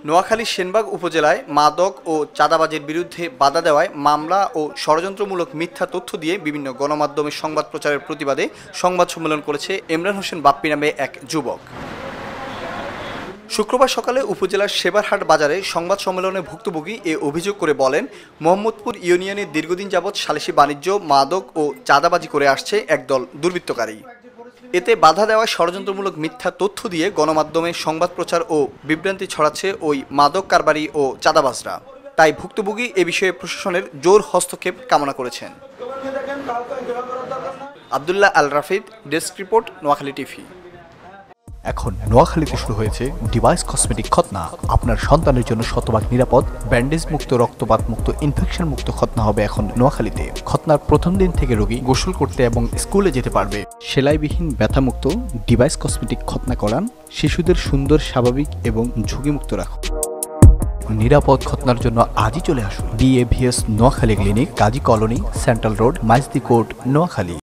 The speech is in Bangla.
নোয়াখালী সেনবাগ উপজেলায় মাদক ও চাঁদাবাজির বিরুদ্ধে বাধা দেওয়ায় মামলা ও ষড়যন্ত্রমূলক মিথ্যা তথ্য দিয়ে বিভিন্ন গণমাধ্যমে সংবাদ প্রচারের প্রতিবাদে সংবাদ সম্মেলন করেছে ইমরান হোসেন বাপ্পি নামে এক যুবক। শুক্রবার সকালে উপজেলার সেবারহাট বাজারে সংবাদ সম্মেলনে ভুক্তভোগী এ অভিযোগ করে বলেন, মোহাম্মদপুর ইউনিয়নে দীর্ঘদিন যাবৎ সালিসি বাণিজ্য, মাদক ও চাঁদাবাজি করে আসছে একদল দুর্বৃত্তকারী। এতে বাধা দেওয়ায় ষড়যন্ত্রমূলক মিথ্যা তথ্য দিয়ে গণমাধ্যমে সংবাদ প্রচার ও বিভ্রান্তি ছড়াচ্ছে ওই মাদক কারবারি ও চাঁদাবাজরা। তাই ভুক্তভোগী এ বিষয়ে প্রশাসনের জোর হস্তক্ষেপ কামনা করেছেন। Abdullah Al Rafid, desk report, Noakhali TV. এখন নোয়াখালীতে শুরু হয়েছে ডিভাইস কসমেটিক খতনা। আপনার সন্তানের জন্য শতভাগ নিরাপদ, ব্যান্ডেজ মুক্ত, রক্তপাত মুক্ত, ইনফেকশন মুক্ত খতনা হবে এখন নোয়াখালীতে। খতনার প্রথম দিন থেকে রোগী গোসল করতে এবং স্কুলে যেতে পারবে। সেলাইবিহীন ব্যথামুক্ত ডিভাইস কসমেটিক খতনা করান। শিশুদের সুন্দর, স্বাভাবিক এবং ঝুঁকিমুক্ত রাখুন। নিরাপদ খতনার জন্য আজই চলে আসুন DAVS Noakhali clinic, Kazi colony, central road, Maijdi court, Noakhali.